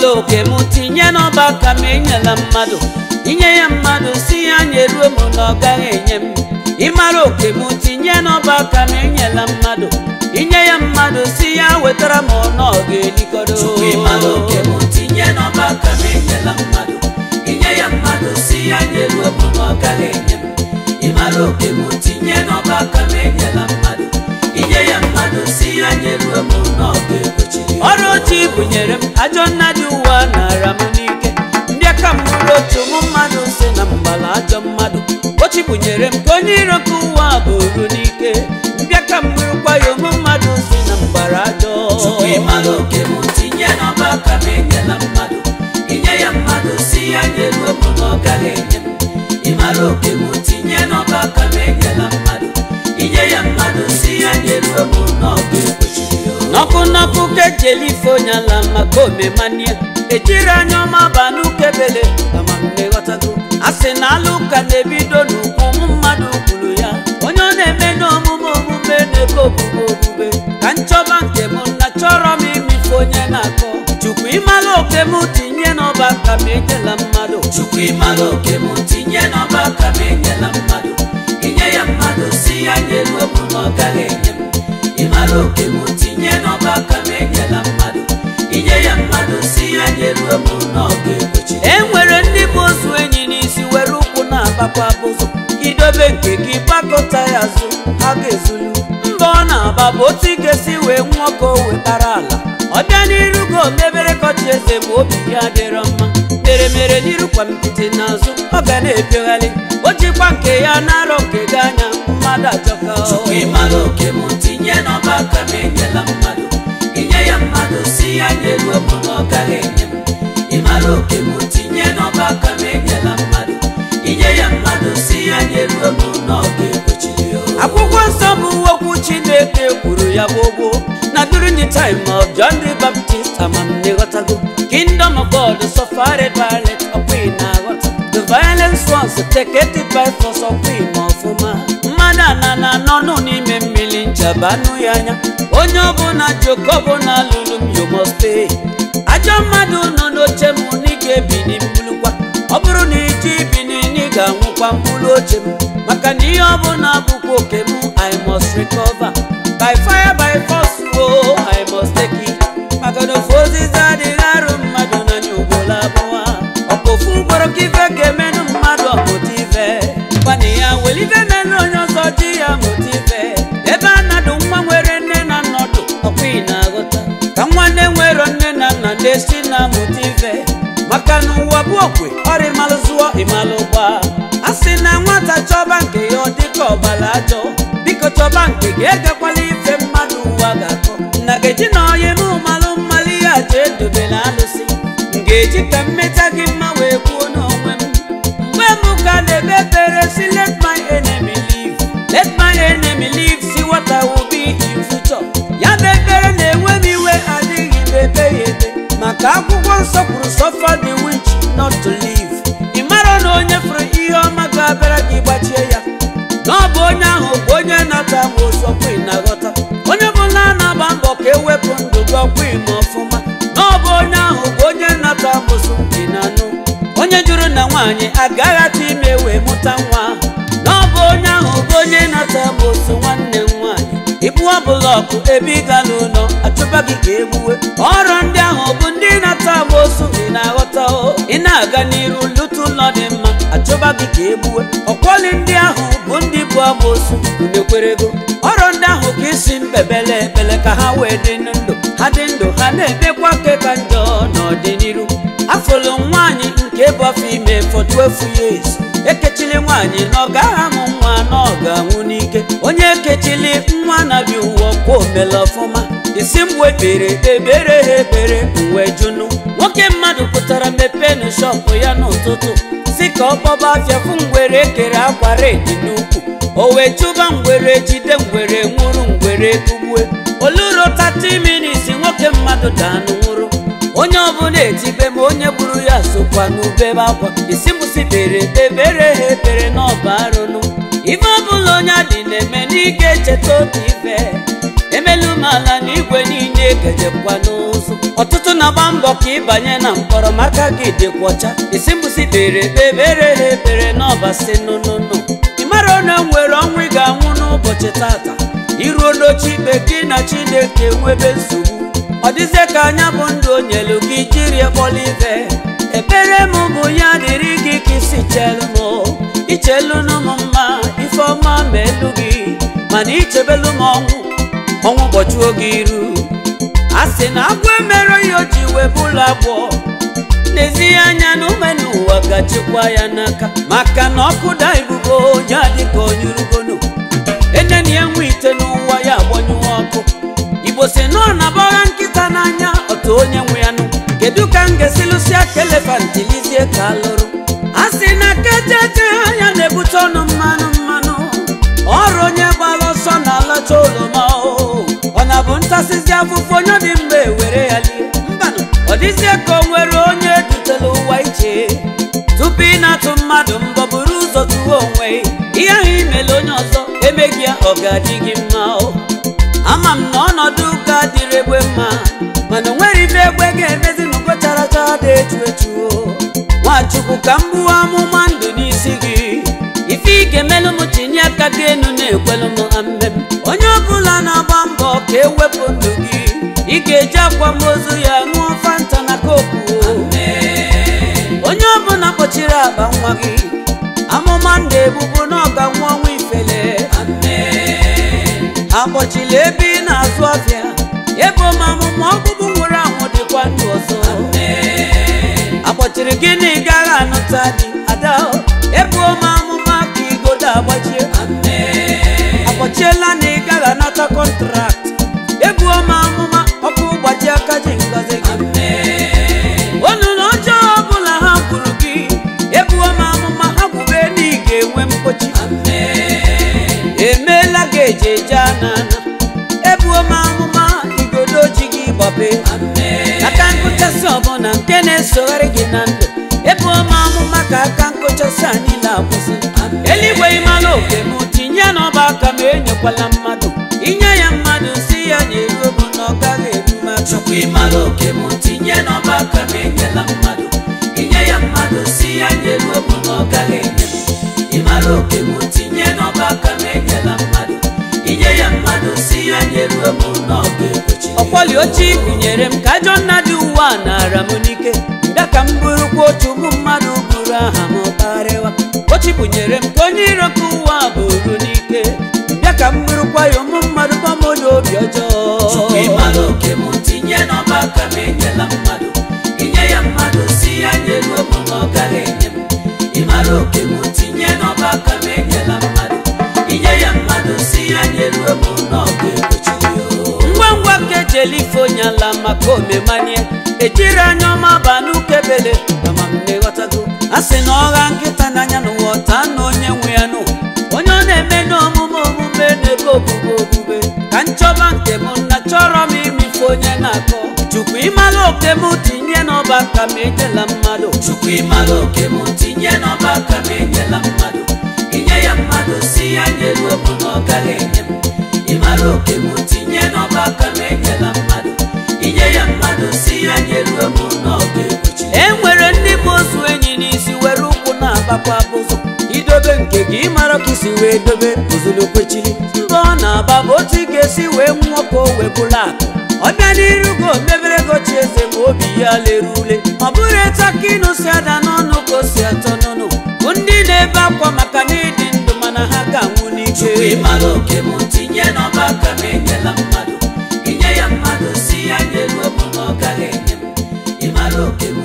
Imalo ke mutinye no baka menyela mmadu inye ya mmadu si ya nyeruo mu no gaghị enye m Imalo ke mutinye no baka menyela mmadu inye ya mmadu si ya wetara m no ga-elikọdo Imalo ke mutinye no baka menyela mmadu inye ya mmadu si ya nyeruo mu no gaghị enye m Imalo ke mutinye no baka menyela mmadu inye ya mmadu si ya nyeruo mu no ga-ekpochi Orochi bunyere m ajọ nnadi ụwa nara m n'ike ndị aka mụrụ otu mmadụ si na mbala ajọ mmadụ ochi bunyere m ka onye iro ka ụwa bụrụ n'ike ndị aka mụrụkwa ya mmadụ si na mbara ajọ Imalo ke mutinye n'ọba aka m enyela mmadụ inye ya mmadụ si ya nyeruo m na ọ gaghị enye m Imalo ke mutinye n'ọba aka m enyela mmadụ inye ya mmadụ si ya nyeruo m na ọ ga-ekpochi Nọkụ ke jelifo nyala maka omemania ejiri anya ọma banụ kebele kama mmeghọtago asị na alụka na-ebido n'ukwu mmadụ kwuru ya onye ọ na-eme n'omume omume na-ebe obube ka nchọba nke m na chọrọ m imife onye na-akọ Chukwu Imalo ke m tinye n'ọba aka m enyela mmadụ Chukwu Imalo ke m tinye n'ọba aka m enyela mmadụ inye ya mmadụ si ya nyeruo m na ọ gaghị enye m Imalo ke m tinye n'ọba aka m enyela mmadụ inye ya mmadụ si ya nyeruo m na ọ ga-ekpochi enwere ndị bụ ozu enyi n'isi were ụkwụ na-agbakwa abụzụ idobe nke gị gbakọta ya azụ ha ga-ezulu mba ọ na-agba bụ otu ị ga-esi wee nwụọ ka o wetara ala ọ bịa n'iru ka o mebere kọchi eze ma obi ya dịrọ mma mere n'iru kwa mpịtị n'azụ ọ ga na-ebiogharị o jikwa nke ya na-arọ nke gị anya mmadụ ajọka Chukwu Imalo ke m tinye n'ọba aka m enyela mmadụ inye ya mmadụ si ya nyeruo m na ọ gaghị enye m Imalo ke m tinye n'ọba aka m enyela mmadụ inye ya mmadụ si ya nyeruo m na ọ ga-ekpochi akwụkwọ nsọ bụ okwu Chineke kwuru ya gbogbo na during the time of John the Baptist amamneghọtago kingdom of God suffered violence ọkwa na-aghọta the violence ones take it by force ọkwa ọfụma mmadụ anana nọnụ n'ime mmiri nchabanụ ya anya onye ọbụla Jacob na lụrụ m you must pay ajọ mmadụ nọ n'oche m na ị ga-ebini mbulukwa ọ bụrụ na iji ibini ị ga-anwụkwa mbulu oche m maka na ihe ọbụla bụkwa oke m I must recover by fire by force oh I must take it maka na ofu ozizi adịghị arụ mmadụ n'anya ugboro abụọ ọkpofu ugboro ka ife ga-emenụ mmadụ ọpụta ife gbana ya were ife menụ onye ọzọ ji ya mụta ife ebe a na-adụ nwa nwere nne na nnọdụ ọkwa ị na-aghọta ka nwanne nwere nne na nna na-esi na-amụta ife maka na ụwa bụ okwe ọrịa ịmalụ zụọ ịmalụ gba a sị na nwata chọba nke ya ọ dịka ọgbara ajọ biko chọba nke gị egekwala ife mmadụ ụwa ga-akọ nna ga-eji na onye m malụ mmalụ ya ji edobela alụsị m ga-eji ka mmeta gị mma wee kwuo n'onwe m mgbe m ka na-ebe ekpere si let my enemy live see what I will be in future ya bụ ekpere na-enwe m iwe adịghị m ebe ya ebe maka akwụkwọ nsọ kwuru suffer the witch not to live ị mara na onye fụrụ ihe ọma ga-abịara gị gbachie ya na ọ bụ onye ahụ bụ onye na-ata amoosu ọkwa ị na-aghọta onye bụla na-agba mbọ ka ewepụ ndụ gị ọkwa ime ọfụma na ọ bụ onye ahụ bụ onye na-ata amoosu ị na-anụ onye jụrụ na nwaanyị agaghị atụ ime wee mụta nwa na ọ bụ onye ahụ bụ onye na-ata amoosu nwanne m nwaanyị ibu ọbụlọkụ ebe ị ga n'ụlọ achụba gị ka egbuwe ọrụ ndị ahụ bụ ndị na-ata amoosu ị na-aghọta ị na-aga n'iru lụta ụlọ dị mma achụba gị ka egbuwe ọkwọli ndị ahụ bụ ndị bụ amoosu unekwerego ọrụ ndị ahụ ka isi mbebele ekpele ka ha wee dị ndụ ha na-emekwa ke ka njọ n'ọdịnihu afọlụ nwaanyị nke bụ afọ ime for 12 years ekechili nwaanyị na ọ gaghị amụ nwa na ọ ga-anwụ n'ike onye ekechili nwa na-abịa ụwa kwa omele ọfụma isi mgbe ebere ha ekpere mwe junu nwoke mmadụ pụtara mepenu shọpụ ya n'ụtụtụ si ka ọ kpọba afịa fụ ngwere ekere akwa redi n'ukwu o wee chụba ngwere jide ngwere nwụrụ ngwere kugbue oluro 30 minutes nwoke mmadụ daanụ nwụrụ onye ọbụla etibe ma onye gburu ya sokwa n'ubebe akwa isi mụsi ebere ha ekpere n'ọba arụnụ ife ọbụla onye adị na-eme n'ike echeta otu ife emelu m ala na igwe niile ngejekwa n'ụzụ ọtụtụ na-agba mbọ ka ịbanye na mkpọrọ maka gị dịkwa ọcha isi mbụsi kpere kpebere ha ekpere n'ọbasị nụnụnụ ị mara na nwere ọnwụ ị ga-anwụ n'ụbọchị tata iruo n'oche ikpe gị na Chineke nwebe nsogbu ọ dịzie ka anya bụ ndụ onyelu gị jiri ekpọla ibe ekpere m bụ ya dịrị gị ka isi chelu m ichelu m mma ife ọma ma elu gị mana ichebelu m ọnwụ ụbọchị oge iru a sị na agwọ emere ya o ji webụla abụọ n'ezie anya na ume n'ụwa gachikwa ya n'aka maka na ọkụ da ibubo ya dịka onye urugonu eneni ya nwe ite n'ụwa ya agbanyụwa ọkụ Igbo si nọ na bọgha nkịta n'anya otu onye nwe ya nụ kedu ka m ga-esi lụsịa ka elefant lizie ka alụrụ a sị na kejeje ya na-ebute ọnụ mmanụ mmanụ ọrụ onye gbara ọsọ na-alacha oroma ọ na-abụ ntasịzi afụfụ onye dị mma ewere ya lie mbanụ ọ dịzie ka o nwere onye edutela ụwa iche tupu ị na-atụ mmadụ mbọ buru ụzọ tụwa onwe ihe ahụ imele onye ọzọ emeghị ya ọ ga-adị gị mma ama m na ọnọdụ ụka dịrị egbe mma mana o nwere ife egbe ga-emezi n'ugo characha dị echu echu Nwachukwu ka m gbuo amụma ndụ n'isi gị ife ị ga-emelụ m tinye aka dị enu na-ekwelu m ammem onye ọbụla na-agba mbọ ka ewepụ ndụ gị ị ga-eji akwamozu ya ṅụọ fanta na koku onye ọbụla kpọchiri akpa nwa gị amụma ndụ ebubo na ọga nwa ọnwa ifele akpọchili ebe ị na-azụ afịa ebe ọmamụma ọgbụgbụ nwere anwụ dịkwa ndụ ọzọ akpọchiri gị na ị gaghị anụta dị ada ebe ọmamụma ka igodo agbachie akpọchiela na ị gaghị anata kọntrakt ebe ọmamụma ọkụ gbaji aka ji ngozi gị onunu ọjọọ ọbụla ha gwuru gị ebe ọmamụma ha gwube na ị ga-enwe mkpochi emeela gị ejeje anana ebu ọmamụma igodo ji gị gbabe aka nkụchasị ọbụla nke na-esogharị gị na ndụ ebu ọmamụma ka aka nkụchasị a niile akwụsị eluigwe ịmala oke m tinye n'ọba aka ma enyekwala mmadụ inye ya mmadụ si ya na-eru bụ na ọ gaghị eru maka Chukwu ịmala oke m tinye n'ọba aka ma enyela mmadụ inye ya mmadụ si ya na-eru bụ na ọ gaghị enye m ịmala oke m tinye n'ọba aka ma enyela mmadụ inye ya mmadụ si ya na-eru bụ na ọ ga-ekwechi ọkwọli ochie gụnyere m ka ajọ nna dị ụwa nara m n'ike mbịa ka m bụrụkwa otu ụmụ mmadụ bụrụ aha m karịwa ochi bụnyere m ka onye iro ka ụwa bụrụ n'ike mbịa ka m bụrụkwa ya ụmụ mmadụ gbamodo obi ọjọọ Chukwu ịmala oke m tinye n'ọba aka ma enyela mmadụ inye ya mmadụ si ya na-eru bụ na ọ gaghị enye m ịmala oke m tinye n'ọba aka ma enyela mmadụ inye ya mmadụ si ya na-eru bụ na ọ ga-ekwechi ngwa ngwa ka ejeli ife onye ala maka omemanye ejiri anya ọma ba n'ukebele kama m na-eghọtago a sị na ọgha nkịta n'anya n'ụwa ọta na onye nwe ya nụ onye ọ na-eme n'omume omume n'ebe obubo obube ka nchọba nke m na chọrọ m imife onye na-akọ Chukwu ịmala oke m tinye n'ọba aka ma enyela mmadụ Chukwu ịmala oke m tinye n'ọba aka ma enyela mmadụ inye ya mmadụ si ya na-eru bụ na ọ gaghị enye m ịmala oke m tinye n'ọba aka ma enyela mmadụ inye ya mmadụ si ya na-eru bụ na ọ ga-ekwechi e nwere ndị bụ ozu enyi n'isi were ụkwụ na-agbakwa abụzụ idobe nke gị ịmara ka isi wee dobe ozulu kwechiri mbọ ọ na-agba bụ otu ị ga-esi wee nwụọ ka o wee bụrụ akụ ọ bịa n'iru go mebere gochi eze ma obi ya lere ule ọ bụrụ etu aka ịnụ si ada n'ọnụ ka o si atọ n'ọnụ bụ ndị na-ebe akwa maka na ịdị ndụ mana ha ga-anwụ n'ike Chukwu ịmala oke m tinye n'ọba aka ma enyela mmadụ inye ya mmadụ si ya na-eru bụ na ọ gaghị enye m ịmala oke m